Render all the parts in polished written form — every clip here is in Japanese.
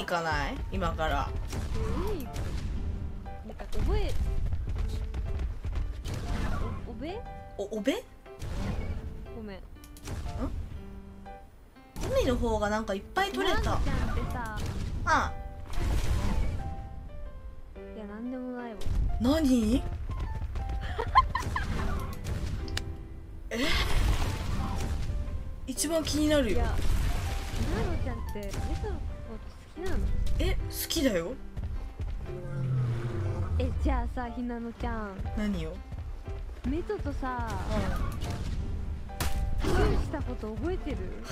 かない？今から海行く。なんか覚えおべおべごめん。 海の方がなんかいっぱい取れた。 なのちゃんってさ、 あ、 いやなんでもないわ。 何？一番気になるよ。 いや、なのちゃんってメトのこと好きなの？ 好きだよ。 じゃあさ、ひなのちゃん、 何よ。 メトとさ、チューしたこと覚えてる？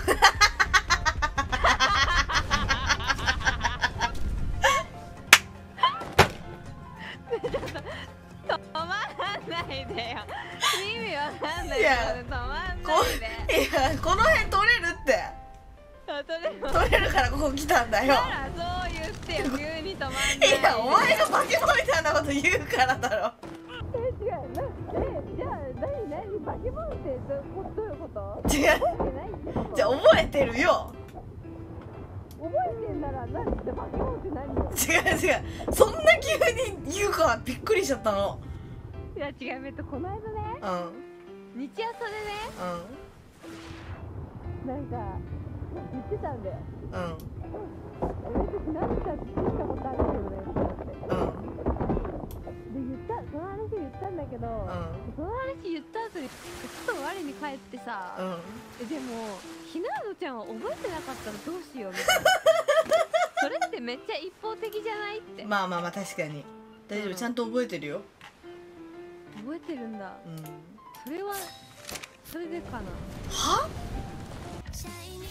止まらないでよ。意味わかんないよ。止まんないで。 いや、この辺取れるって。取れるからここ来たんだよ。 だからそう言ってよ、急に止まんないで。 いや、お前が化け物みたいなこと言うからだろ。 違う。じゃあ何化け物ってどういうこと？ 違う。じゃあ覚えてるよ。 覚えてんなら何って化け物って何よ？ 違う。そんな急に言うかびっくりしちゃったの。 いや違う、この間ね、日朝でね、なんか言ってたんだよ。私何かって聞いたことあるけどねってなって。でその話言ったんだけど、その話言った後にふと我に返ってさ、でもひなのちゃんは覚えてなかったらどうしようみたいな。それってめっちゃ一方的じゃないって。 まあ確かに大丈夫、ちゃんと覚えてるよ。 覚えてるんだ。それはそれでかな。 は？